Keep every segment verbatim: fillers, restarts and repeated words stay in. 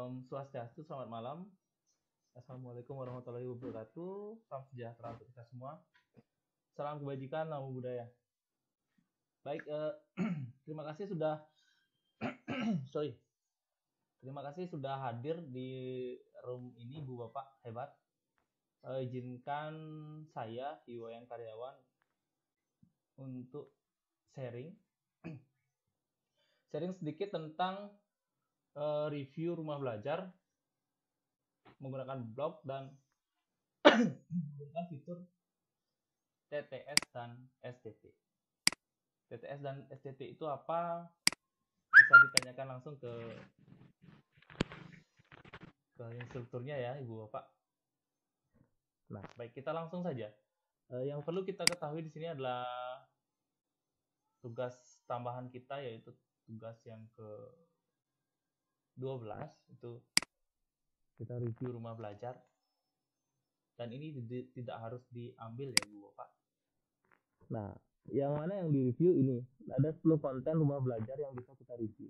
Om Swastiastu, selamat malam. Assalamualaikum warahmatullahi wabarakatuh. Salam sejahtera untuk kita semua. Salam kebajikan, namo buddhaya. Baik, eh, terima kasih sudah sorry. Terima kasih sudah hadir di room ini, Bu Bapak hebat. Eh, izinkan saya, Iwayan Karyawan, untuk sharing sharing sedikit tentang uh, review rumah belajar menggunakan blog dan menggunakan fitur T T S dan S T T. T T S dan S T T itu apa? Bisa ditanyakan langsung ke ke instrukturnya ya, Ibu Bapak. Nah, baik, kita langsung saja. Uh, yang perlu kita ketahui di sini adalah tugas tambahan kita, yaitu tugas yang ke dua belas, itu kita review rumah belajar. Dan ini tidak harus diambil ya, Bu Bapak. Nah, yang mana yang di-review ini? Ada sepuluh konten rumah belajar yang bisa kita review.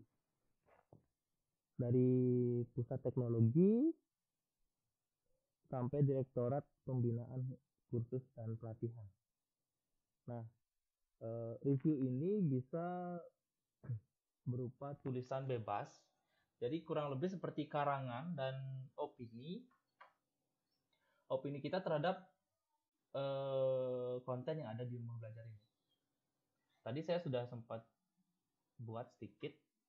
Dari Pusat Teknologi sampai Direktorat Pembinaan Kursus dan Pelatihan. Nah, review ini bisa berupa tulisan bebas. Jadi kurang lebih seperti karangan dan opini. Opini kita terhadap eh, konten yang ada di rumah belajar ini. Tadi saya sudah sempat buat sedikit.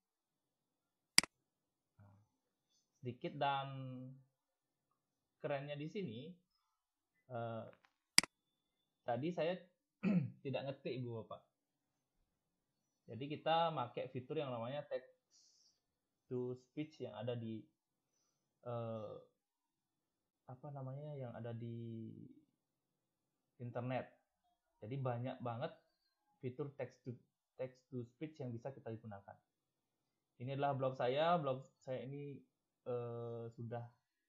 Nah, sedikit dan kerennya di sini. Eh, tadi saya tidak ngetik, Ibu Bapak. Jadi kita pakai fitur yang namanya text to speech yang ada di eh, apa namanya yang ada di internet. Jadi banyak banget fitur text to text to speech yang bisa kita gunakan. Ini adalah blog saya. Blog saya ini eh, sudah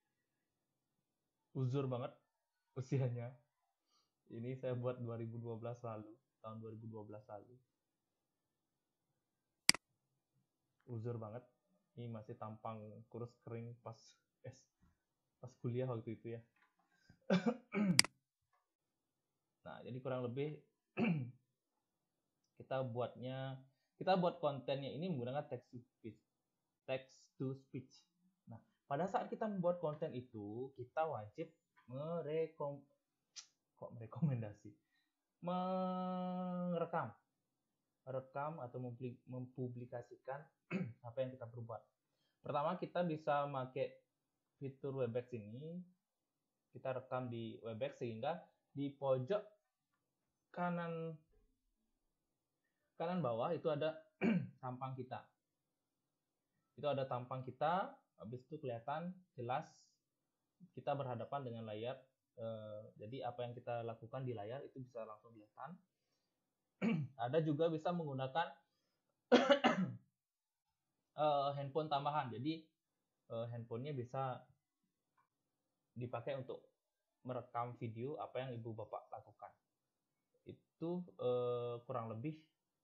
uzur banget usianya. Ini saya buat dua ribu dua belas lalu, tahun dua ribu dua belas lalu. Uzur banget. Ini masih tampang kurus kering pas eh, pas kuliah waktu itu ya. Nah, jadi kurang lebih kita buatnya, kita buat kontennya ini menggunakan text to speech. Text to speech. Nah, pada saat kita membuat konten itu, kita wajib merekom kok merekomendasi, merekam, merekam atau mempublikasikan apa yang kita perbuat. Pertama, kita bisa pakai fitur Webex ini. Kita rekam di Webex sehingga di pojok kanan kanan bawah itu ada tampang kita. Itu ada tampang kita, habis itu kelihatan jelas kita berhadapan dengan layar. E, jadi apa yang kita lakukan di layar itu bisa langsung kelihatan. Ada juga bisa menggunakan e, handphone tambahan. Jadi e, handphonenya bisa dipakai untuk merekam video apa yang Ibu Bapak lakukan. Itu e, kurang lebih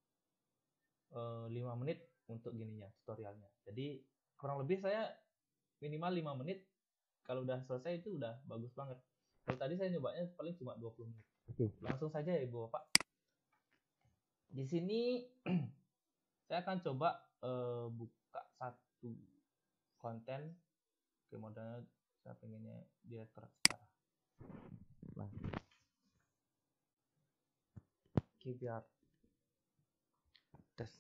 lima menit untuk gininya, tutorialnya. Jadi kurang lebih saya minimal lima menit. Kalau udah selesai itu udah bagus banget. Kalau tadi saya nyobanya paling cuma dua puluh menit. Oke, langsung saja ya Ibu Bapak. Di sini saya akan coba uh, buka satu konten. Oke, modalnya saya pengennya direktorat secara. Nah, oke, biar tes.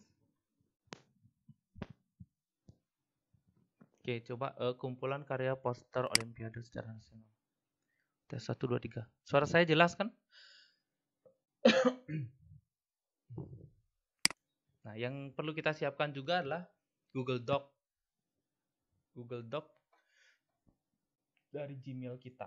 Oke, coba uh, kumpulan karya poster Olimpiade secara nasional. Tes satu, dua, tiga. Suara saya jelas kan? Nah, yang perlu kita siapkan juga adalah Google Doc. Google Doc dari Gmail kita.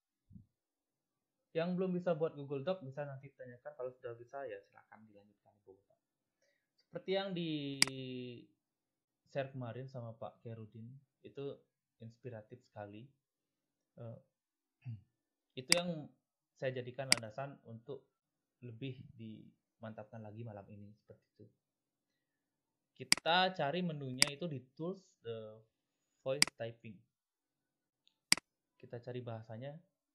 Yang belum bisa buat Google Doc bisa nanti tanyakan. Kalau sudah bisa ya silakan dilanjutkan Ibu Bapak. Seperti yang di share kemarin sama Pak Kerudin, itu inspiratif sekali. Uh, itu yang saya jadikan landasan untuk lebih dimantapkan lagi malam ini, seperti itu. Kita cari menunya itu di tools, the voice typing. Kita cari bahasanya.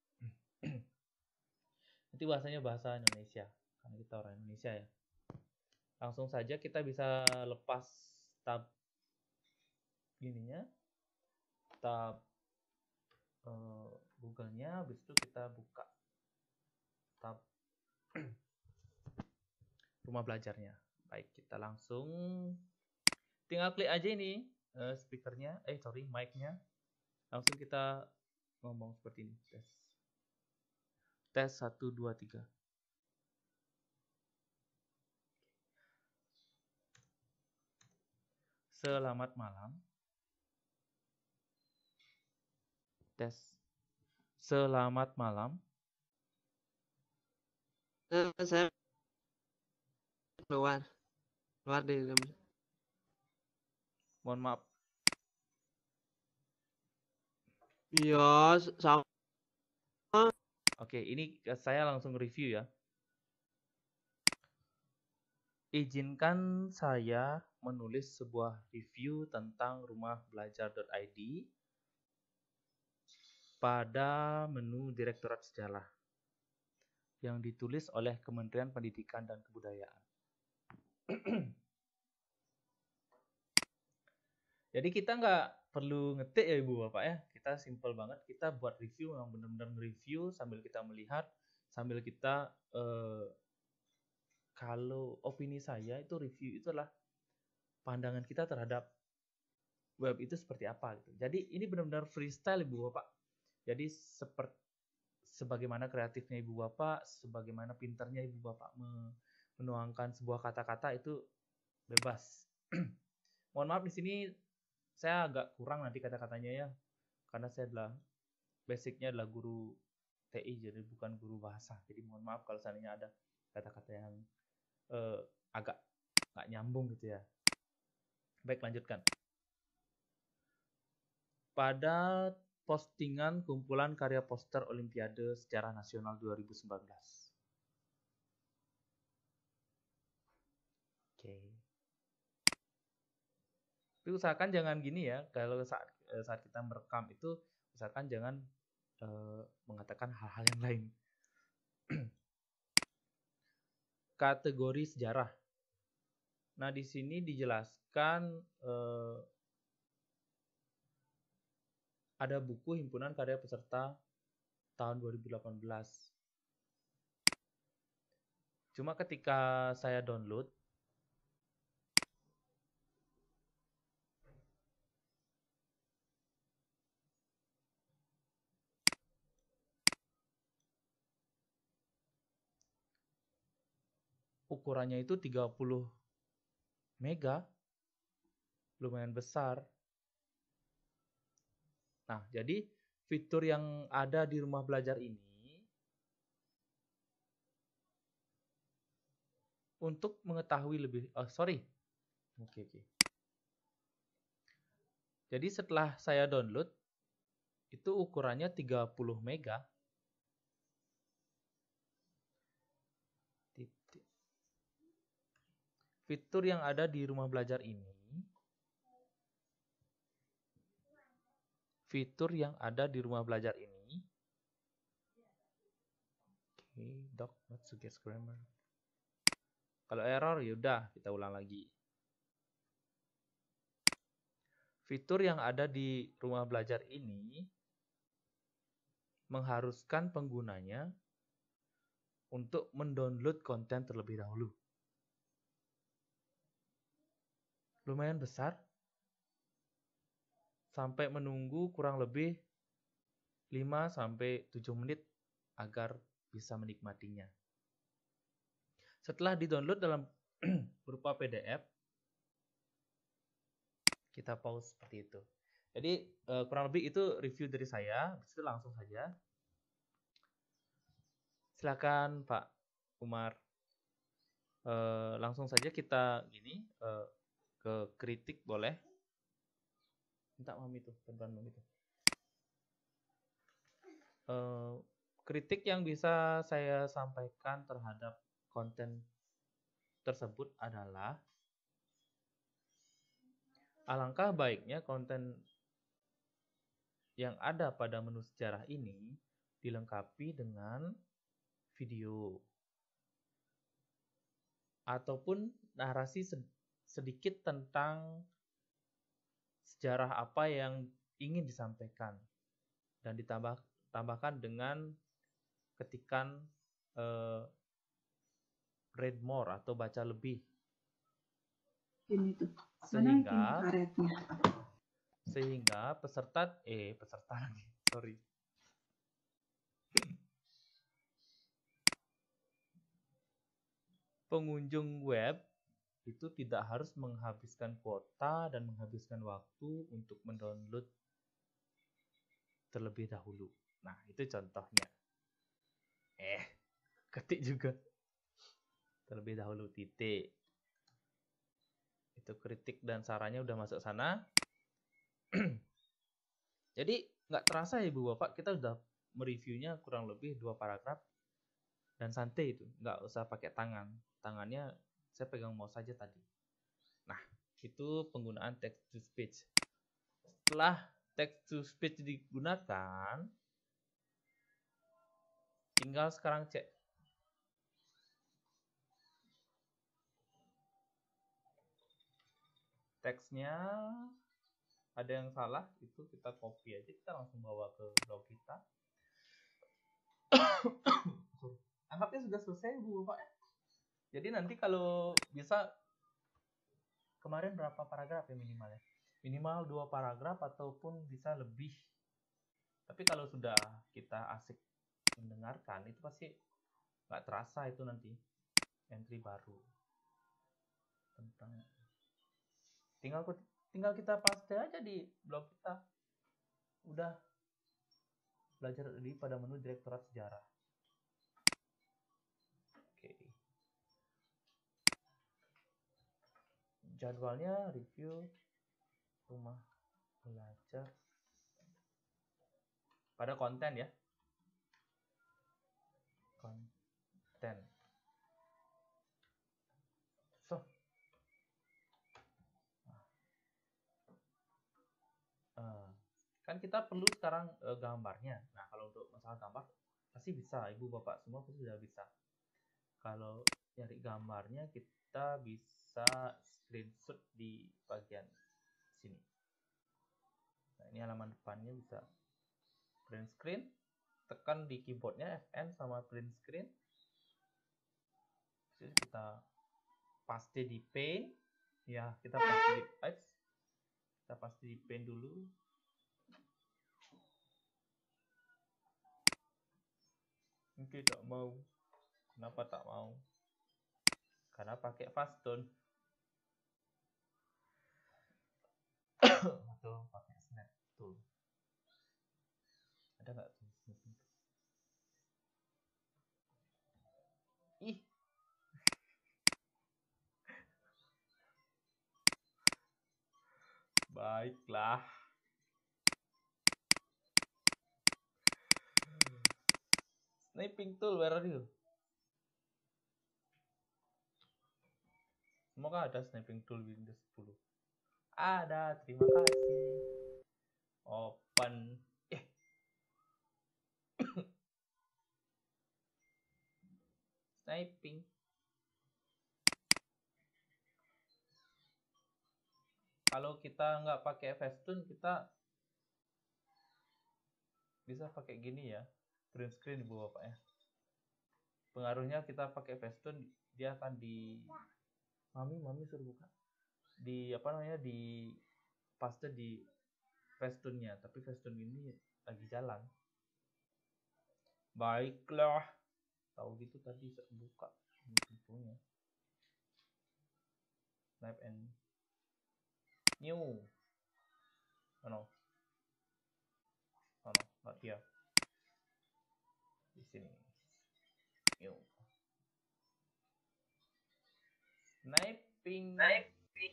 Nanti bahasanya bahasa Indonesia, karena kita orang Indonesia ya. Langsung saja kita bisa lepas tab gininya, tab uh, Google-nya, habis itu kita buka tab rumah belajarnya. Baik, kita langsung tinggal klik aja ini uh, speakernya, eh sorry mic-nya. Langsung kita ngomong seperti ini. Tes. Tes satu dua tiga. Selamat malam. Tes. Selamat malam. Uh, saya keluar. Keluar dari dalam. Mohon maaf. Iya, sama. Oke, ini saya langsung review ya. Izinkan saya menulis sebuah review tentang rumah belajar dot i d pada menu Direktorat Sejarah yang ditulis oleh Kementerian Pendidikan dan Kebudayaan. Jadi kita nggak perlu ngetik ya Ibu Bapak ya. Kita simple banget. Kita buat review yang benar-benar review sambil kita melihat, sambil kita eh, kalau opini saya itu review itu adalah pandangan kita terhadap web itu seperti apa gitu. Jadi ini benar-benar freestyle Ibu Bapak. Jadi seperti sebagaimana kreatifnya Ibu Bapak, sebagaimana pintarnya Ibu Bapak menuangkan sebuah kata-kata itu bebas. Mohon maaf di sini saya agak kurang nanti kata-katanya ya, karena saya adalah basicnya adalah guru T I jadi bukan guru bahasa. Jadi mohon maaf kalau seandainya ada kata-kata yang eh, agak nggak nyambung gitu ya. Baik, lanjutkan. Pada postingan kumpulan karya poster Olimpiade Sejarah Nasional dua ribu sembilan belas. Oke. Tapi usahakan jangan gini ya, kalau saat saat kita merekam itu usahakan jangan uh, mengatakan hal-hal yang lain. Kategori sejarah. Nah, di sini dijelaskan uh, ada buku himpunan karya peserta tahun dua ribu delapan belas. Cuma ketika saya download, ukurannya itu tiga puluh mega, lumayan besar. Nah, jadi fitur yang ada di rumah belajar ini untuk mengetahui lebih, oh sorry, oke oke. Jadi setelah saya download, itu ukurannya tiga puluh mega. Fitur yang ada di rumah belajar ini, fitur yang ada di rumah belajar ini, oke, okay, doc not suggest grammar. Kalau error yaudah kita ulang lagi. Fitur yang ada di rumah belajar ini mengharuskan penggunanya untuk mendownload konten terlebih dahulu. Lumayan besar. Sampai menunggu kurang lebih lima sampai tujuh menit agar bisa menikmatinya. Setelah di-download dalam berupa P D F, kita pause seperti itu. Jadi kurang lebih itu review dari saya. Itu langsung saja. Silakan Pak Umar. Uh, langsung saja kita gini uh, ke kritik boleh. Minta mami tuh, bantuan mami tuh. Uh, kritik yang bisa saya sampaikan terhadap konten tersebut adalah alangkah baiknya konten yang ada pada menu sejarah ini dilengkapi dengan video ataupun narasi sedikit tentang sejarah apa yang ingin disampaikan dan ditambah tambahkan dengan ketikan eh, read more atau baca lebih. Ini tuh. Sehingga sehingga peserta eh peserta lagi sorry pengunjung web itu tidak harus menghabiskan kuota dan menghabiskan waktu untuk mendownload terlebih dahulu. Nah, itu contohnya. Eh, ketik juga. Terlebih dahulu titik. Itu kritik dan sarannya udah masuk sana. Jadi, nggak terasa ya Ibu Bapak, kita udah mereviewnya kurang lebih dua paragraf. Dan santai itu, nggak usah pakai tangan. Tangannya saya pegang mouse saja tadi. Nah, itu penggunaan text to speech. Setelah text to speech digunakan, tinggal sekarang cek. Teksnya ada yang salah, itu kita copy aja, kita langsung bawa ke blog kita. Anggapnya sudah selesai Bu Bapak ya. Jadi nanti kalau bisa, kemarin berapa paragraf ya minimalnya? Minimal dua paragraf ataupun bisa lebih. Tapi kalau sudah kita asik mendengarkan, itu pasti nggak terasa itu nanti entry baru tentang. Tinggal tinggal kita paste aja di blog kita. Udah belajar di pada menu Direktorat Sejarah. Oke. Jadwalnya review rumah belajar pada konten ya. Konten. So. Uh, kan kita perlu sekarang uh, gambarnya. Nah, kalau untuk masalah gambar pasti bisa, Ibu Bapak semua pasti sudah bisa. Kalau nyari gambarnya kita bisa screenshot di bagian sini. Nah, ini halaman depannya bisa print screen, tekan di keyboardnya F N sama print screen. Terus kita paste di paint, ya kita paste di X, kita paste di paint dulu. Mungkin tak mau. Kenapa tak mau? Karena pakai Fastone. Atau pakai Snap Tool. Ada nggak tuh Snap Tool? Ih. Baiklah. Snapping Tool, where are you? Semoga ada Snapping Tool Windows sepuluh. Ada, terima kasih. Open. Eh. Sniping. Kalau kita nggak pakai Facetune, kita bisa pakai gini ya, print screen Ibu Bapak ya. Pengaruhnya kita pakai Facetune, dia akan di mami mami suruh buka di apa namanya di paste di Facetune-nya, tapi Facetune ini lagi jalan. Baiklah, tahu gitu tadi saya buka pintunya. Snap and new. Oh no. Oh no, not here. Di sini. New. Sniping. Sniping.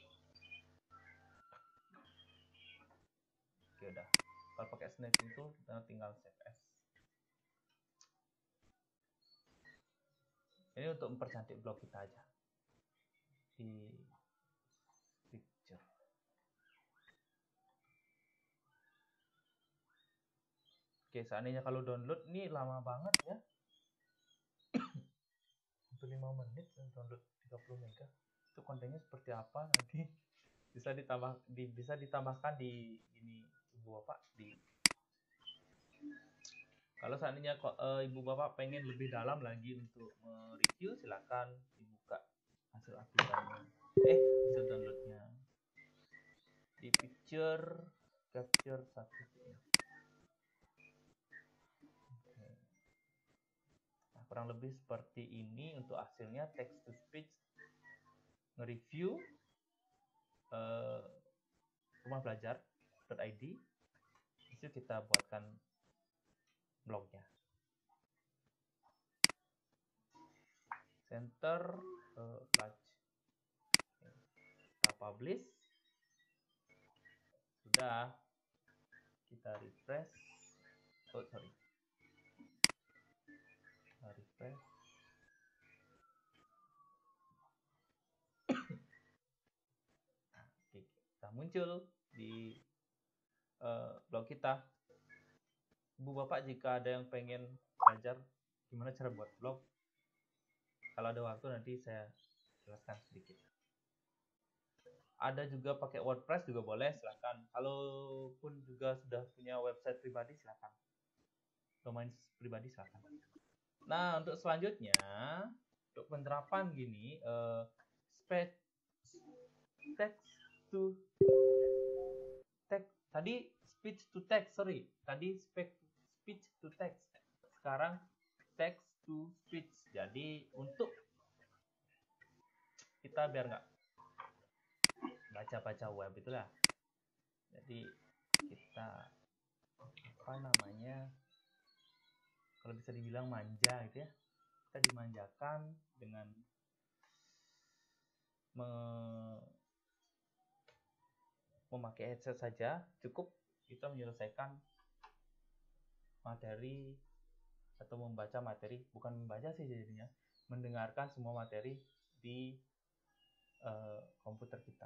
Oke udah. Kalau pakai sniping tool kita tinggal save as. Ini untuk mempercantik blog kita aja. Di picture. Oke, seandainya kalau download ini lama banget ya. Hampir lima menit download tiga puluh mega. Itu kontennya seperti apa nanti bisa ditambah di, bisa ditambahkan di ini Ibu Bapak di kalau seandainya kok e, Ibu Bapak pengen lebih dalam lagi untuk mereview, silakan dibuka hasil aplikasinya. Eh, hasil downloadnya. Di picture capture satu. Oke. Nah, kurang lebih seperti ini untuk hasilnya text to speech nge-review eh, rumah belajar dot i d. Itu kita buatkan blognya. Center uh, large. Okay. Kita publish. Sudah. Kita refresh. Oh sorry. Kita refresh. Nah, okay. Kita muncul di uh, blog kita. Ibu Bapak jika ada yang pengen belajar gimana cara buat blog, kalau ada waktu nanti saya jelaskan sedikit. Ada juga pakai WordPress juga boleh, silakan. Kalaupun juga sudah punya website pribadi silakan. Domain pribadi silakan. Nah, untuk selanjutnya untuk penerapan gini, uh, speech text to text tadi speech to text, sorry. Tadi speech speech to text. Sekarang text to speech. Jadi untuk kita biar nggak baca-baca web itulah. Jadi kita apa namanya? Kalau bisa dibilang manja gitu ya. Kita dimanjakan dengan me memakai headset saja cukup kita menyelesaikan materi atau membaca materi, bukan membaca sih jadinya, mendengarkan semua materi di uh, komputer kita.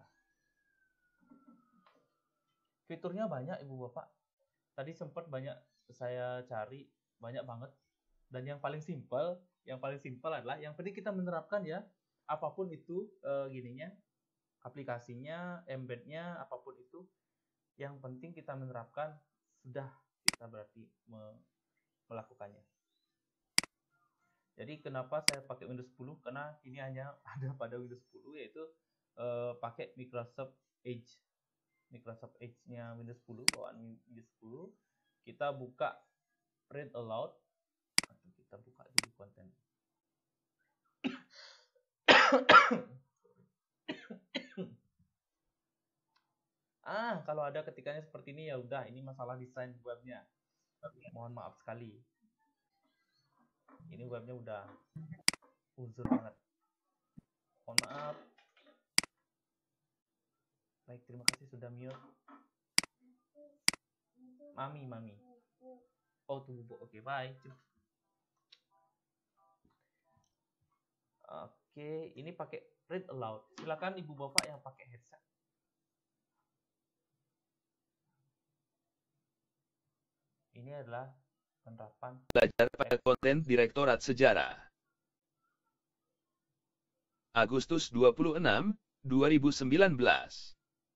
Fiturnya banyak Ibu Bapak. Tadi sempat banyak saya cari, banyak banget. Dan yang paling simpel, yang paling simpel adalah yang penting kita menerapkan ya, apapun itu uh, gininya, aplikasinya, embednya, apapun itu, yang penting kita menerapkan, sudah kita berarti me melakukannya. Jadi kenapa saya pakai Windows sepuluh? Karena ini hanya ada pada Windows sepuluh, yaitu uh, pakai Microsoft Edge. Microsoft Edge-nya Windows sepuluh, bawaan Windows sepuluh. Kita buka print aloud, atau kita buka dulu konten. Ah, kalau ada ketikannya seperti ini ya udah, ini masalah desain webnya. Mohon maaf sekali. Ini webnya udah uzur banget. Mohon maaf. Baik, terima kasih sudah mute. Mami, mami. Oh, tunggu. Oke, bye. Oke, ini pakai read aloud. Silakan Ibu Bapak yang pakai headset. Ini adalah penerapan belajar pada konten Direktorat Sejarah. Agustus dua puluh enam, dua ribu sembilan belas.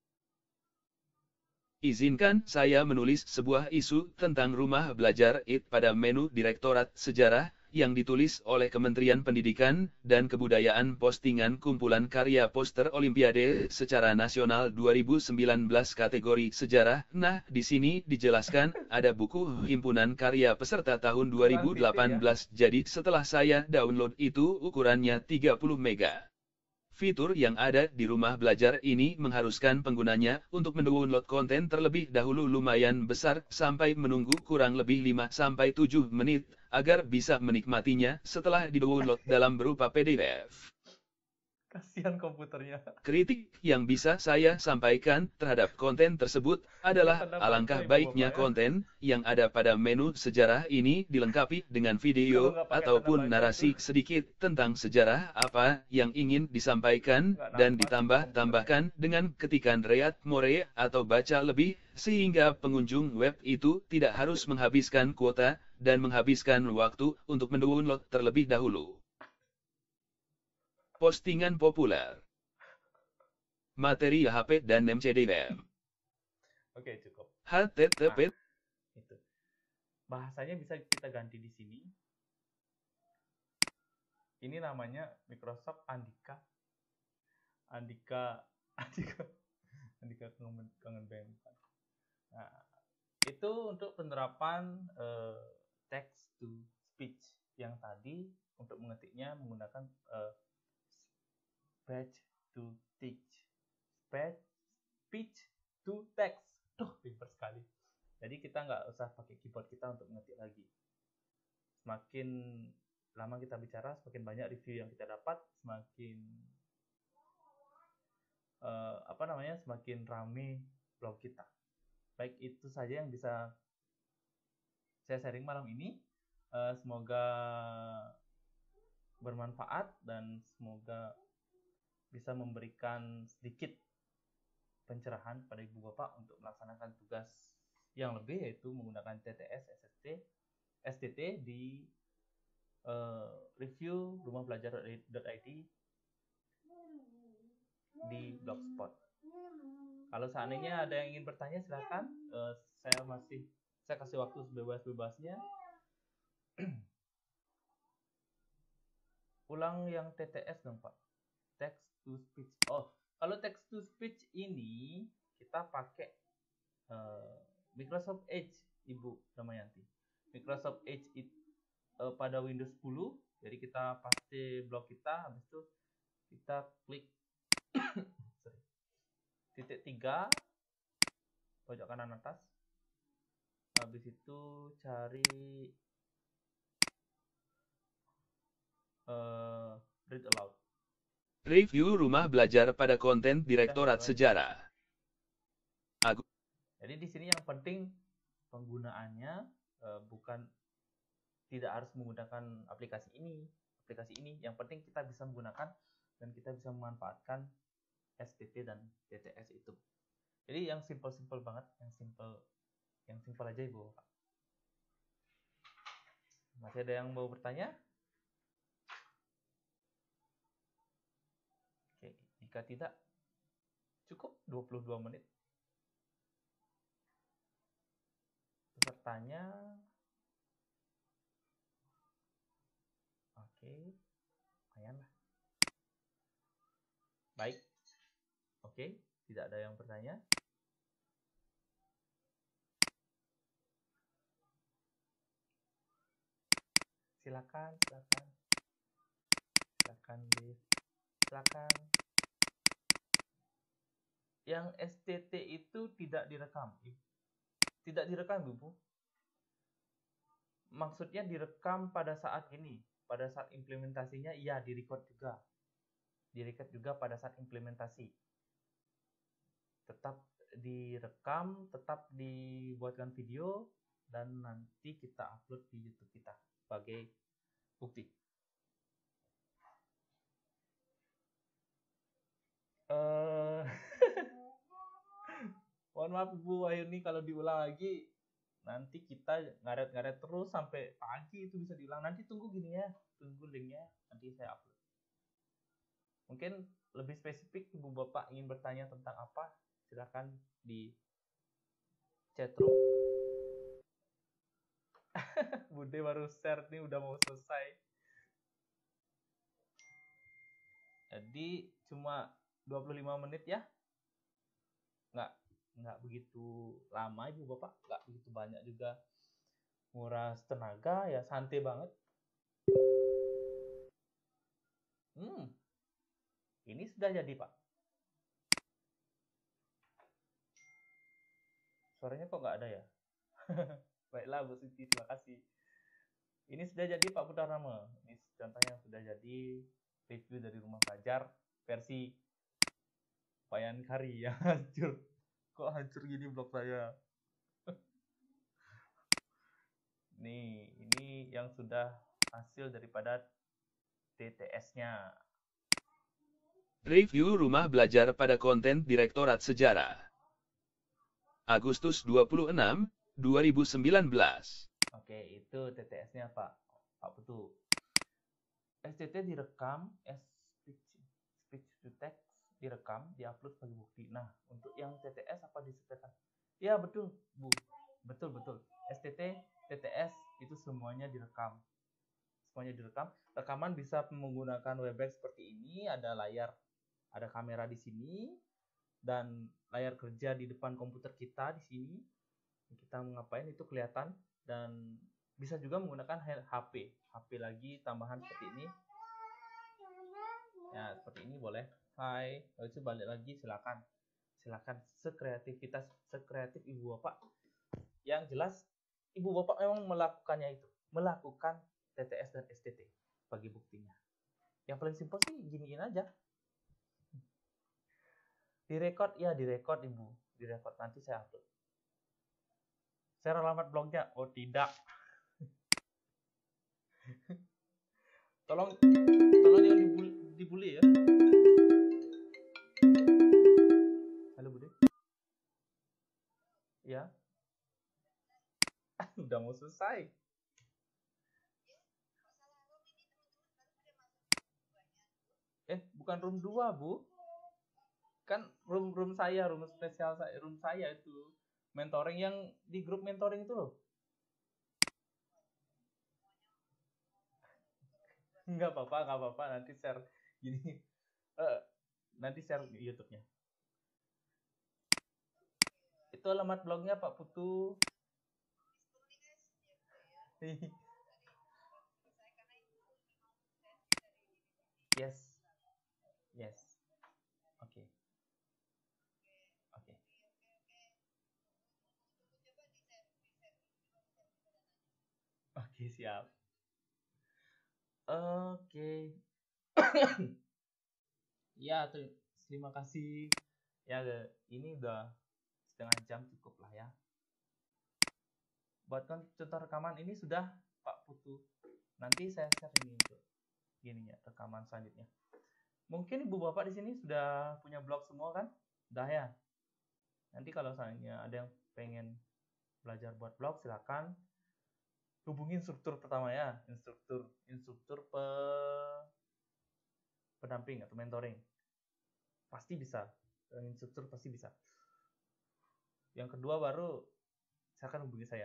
Izinkan saya menulis sebuah isu tentang rumah belajar I T pada menu Direktorat Sejarah yang ditulis oleh Kementerian Pendidikan dan Kebudayaan, postingan kumpulan karya poster Olimpiade secara nasional dua ribu sembilan belas kategori sejarah. Nah, di sini dijelaskan ada buku himpunan karya peserta tahun dua ribu delapan belas. Jadi setelah saya download itu ukurannya tiga puluh mega. Fitur yang ada di rumah belajar ini mengharuskan penggunanya untuk mendownload konten terlebih dahulu lumayan besar sampai menunggu kurang lebih lima sampai tujuh menit agar bisa menikmatinya setelah didownload dalam berupa P D F. Kasihan komputernya. Kritik yang bisa saya sampaikan terhadap konten tersebut adalah Tanda alangkah pantai, baiknya Bapak, ya. konten yang ada pada menu sejarah ini dilengkapi dengan Kalau video nggak pakai ataupun tanda baca narasi tuh. sedikit tentang sejarah apa yang ingin disampaikan Nggak dan nafas ditambah-tambahkan dengan ketikan reat more atau baca lebih sehingga pengunjung web itu tidak harus menghabiskan kuota dan menghabiskan waktu untuk mendownload terlebih dahulu. Postingan populer. Materi H P dan M C D web. Oke, cukup. H T T P. Itu. Bahasanya bisa kita ganti di sini. Ini namanya Microsoft Andika. Andika, Andika, Andika kangen, kangen band. Nah, itu untuk penerapan eh, text to speech yang tadi untuk mengetiknya menggunakan eh, speech to text, speech, speech to text. Duh, pintar sekali. Jadi kita nggak usah pakai keyboard kita untuk mengetik lagi. Semakin lama kita bicara, semakin banyak review yang kita dapat, semakin uh, apa namanya, semakin rame blog kita. Baik, itu saja yang bisa saya sharing malam ini. Uh, semoga bermanfaat dan semoga bisa memberikan sedikit pencerahan pada Ibu Bapak untuk melaksanakan tugas yang lebih, yaitu menggunakan T T S, S S T, S T T di uh, review rumah belajar dot I D di Blogspot. Kalau seandainya ada yang ingin bertanya, silakan. Uh, saya masih saya kasih waktu sebebas-bebasnya. Ulang yang T T S dong, Pak. Text to speech. Oh, kalau text to speech ini kita pakai uh, Microsoft Edge, Ibu Damayanti. Microsoft Edge it, uh, pada Windows sepuluh. Jadi kita paste blog kita, habis itu kita klik titik tiga pojok kanan atas. Habis itu cari uh, read aloud. Review rumah belajar pada konten Direktorat Sejarah. Aku. Jadi di sini yang penting penggunaannya uh, bukan tidak harus menggunakan aplikasi ini, aplikasi ini. Yang penting kita bisa menggunakan dan kita bisa memanfaatkan S T T dan T T S itu. Jadi yang simple-simple banget, yang simple, yang simple aja Ibu. Masih ada yang mau bertanya? Oke, jika tidak, cukup dua puluh dua menit. Pesertanya, oke, lumayan lah. Baik, oke, tidak ada yang bertanya. Silakan, silakan, silakan, silakan. Yang S T T itu tidak direkam, tidak direkam, Ibu. Maksudnya direkam pada saat ini, pada saat implementasinya, iya direcord juga, direcord juga pada saat implementasi. Tetap direkam, tetap dibuatkan video, dan nanti kita upload di YouTube kita sebagai bukti. Uh, mohon maaf Bu Wahyuni kalau diulang lagi, nanti kita ngaret-ngaret terus sampai pagi itu bisa diulang. Nanti tunggu gini ya, tunggu linknya, nanti saya upload. Mungkin lebih spesifik Ibu Bapak ingin bertanya tentang apa, silakan di chatroom. Bude baru share nih, udah mau selesai. Jadi cuma dua puluh lima menit ya. Nggak, nggak begitu lama Ibu Bapak, nggak begitu banyak juga. Nguras tenaga ya, santai banget. Hmm. Ini sudah jadi, Pak. Suaranya kok nggak ada ya? Baiklah Bu Siti, terima kasih. Ini sudah jadi Pak Putarama. Ini contohnya sudah jadi review dari rumah belajar. versi Payankari yang hancur. Kok hancur gini blog saya? Nih, ini yang sudah hasil daripada T T S-nya. Review rumah belajar pada konten Direktorat Sejarah. Agustus dua puluh enam, dua ribu sembilan belas. Oke, itu T T S-nya Pak. Pak Putu. S T T direkam, speech, speech to text direkam, diupload sebagai bukti. Nah, untuk yang T T S apa disesuaikan? Ya, betul, Bu. Betul, betul. S T T, T T S itu semuanya direkam. Semuanya direkam. Rekaman bisa menggunakan Webex seperti ini, ada layar, ada kamera di sini, dan layar kerja di depan komputer kita di sini. Kita ngapain itu kelihatan, dan bisa juga menggunakan H P. H P lagi tambahan seperti ini. Ya, seperti ini boleh. Hai, lalu balik lagi, silakan. Silakan sekreativitas, sekreatif Ibu Bapak. Yang jelas Ibu Bapak memang melakukannya itu, melakukan T T S dan S T T bagi buktinya. Yang paling simpel sih giniin aja. Direkod ya, direkod Ibu, direkod nanti saya upload. Share alamat blognya? Oh tidak. tolong, tolong jangan dibully, dibully ya. Halo Bude. Ya. Udah mau selesai. Eh, bukan room dua, Bu. Kan room room saya, room spesial saya, room saya itu. Mentoring yang di grup mentoring itu loh. Enggak apa-apa, enggak apa-apa, nanti share gini. Uh, nanti share YouTube-nya. Itu alamat blognya Pak Putu. Yes. Yes. Oke. Okay. Oke. Okay. Oke, okay, siap. Oke. Okay. Ya, terima kasih. Ya, ini udah setengah jam cukup lah ya. Buat contoh rekaman ini sudah Pak Putu. Nanti saya share ini untuk gini ya, rekaman selanjutnya. Mungkin Ibu Bapak di sini sudah punya blog semua kan? Udah ya. Nanti kalau misalnya ada yang pengen belajar buat blog, silakan hubungi instruktur pertama ya, instruktur instruktur pe pendamping atau mentoring. Pasti bisa. Instruktur pasti bisa. Yang kedua baru silakan hubungi saya.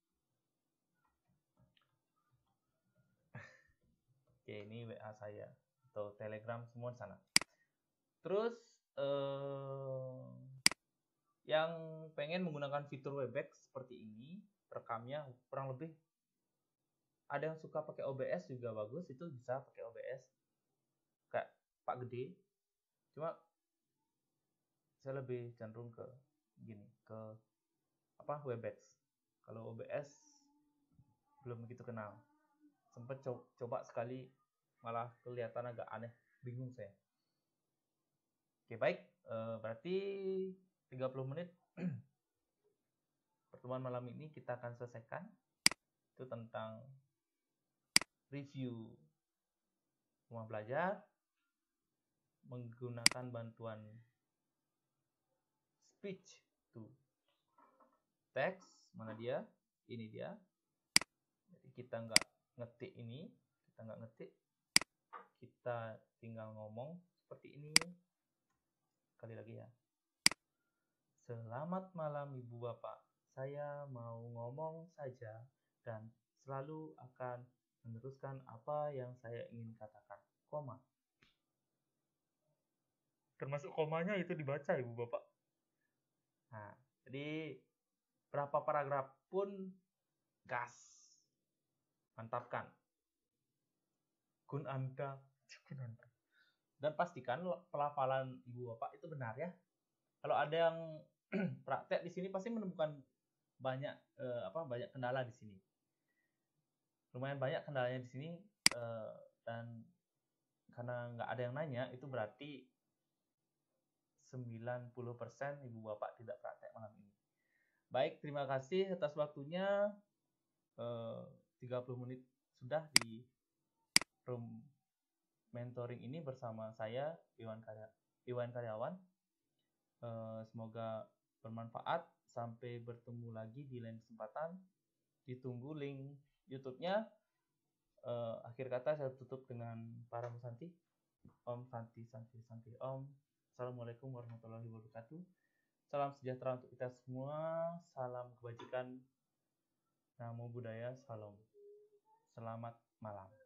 Oke, ini W A saya atau Telegram semua di sana. Terus eh, yang pengen menggunakan fitur Webex seperti ini, rekamnya kurang lebih ada yang suka pakai O B S juga bagus, itu bisa pakai O B S kayak Pak Gede. Cuma saya lebih cenderung ke gini, ke apa Webex. Kalau O B S belum begitu kenal. Sempat co coba sekali malah kelihatan agak aneh, bingung saya. Oke, baik, e, berarti tiga puluh menit pertemuan malam ini kita akan selesaikan. Itu tentang review rumah belajar menggunakan bantuan speech to text. Mana dia? Ini dia. Jadi kita nggak ngetik ini, kita nggak ngetik, kita tinggal ngomong seperti ini. Sekali lagi ya. Selamat malam Ibu Bapak, saya mau ngomong saja dan selalu akan meneruskan apa yang saya ingin katakan. Koma. Termasuk komanya itu dibaca Ibu Bapak. Nah, jadi berapa paragraf pun gas. Mantapkan. Kun Anda. Kun Anda. Dan pastikan pelafalan Ibu Bapak itu benar ya. Kalau ada yang praktek di sini pasti menemukan banyak eh, apa banyak kendala di sini. Lumayan banyak kendalanya di sini eh, dan karena nggak ada yang nanya itu berarti sembilan puluh persen ibu bapak tidak praktek malam ini. Baik, terima kasih atas waktunya. Eh, tiga puluh menit sudah di room mentoring ini bersama saya, Iwan Karya, Iwan Karyawan. Eh, semoga bermanfaat. Sampai bertemu lagi di lain kesempatan. Ditunggu link YouTube-nya. Eh, akhir kata saya tutup dengan para Santi. Om Santi Santi Santi Om. Assalamualaikum warahmatullahi wabarakatuh. Salam sejahtera untuk kita semua. Salam kebajikan. Namo Buddhaya. Salam. Selamat malam.